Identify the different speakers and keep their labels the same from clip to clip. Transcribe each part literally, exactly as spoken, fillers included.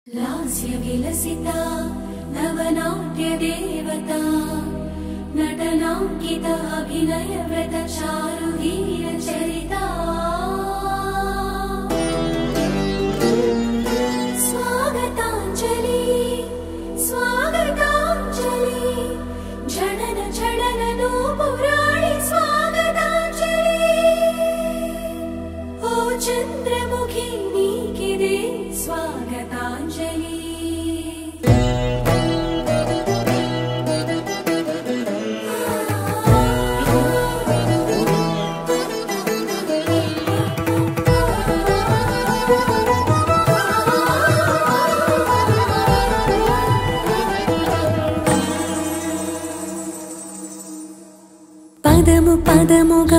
Speaker 1: लास्य विलसिता नवनाट्य देवता नटनांकित अभिनय व्रत चारुधीर चरिता स्वागतांजलि स्वागतांजलि जनन जनन नो पुराणि स्वागतांजलि ओ चंद्रमुखी नीकिदे स्वागतांजलि పదము పదముగా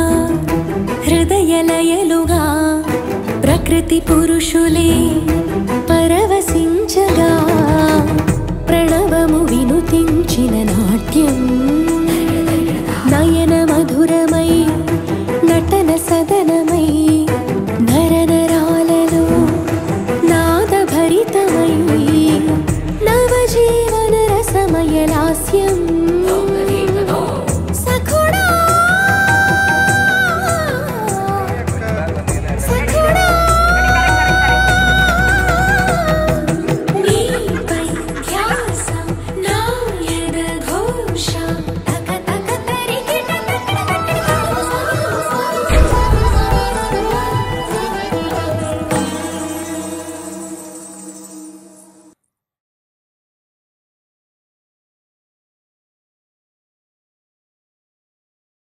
Speaker 1: హృదయలయలుగా ప్రకృతి పురుషులే పరవశించ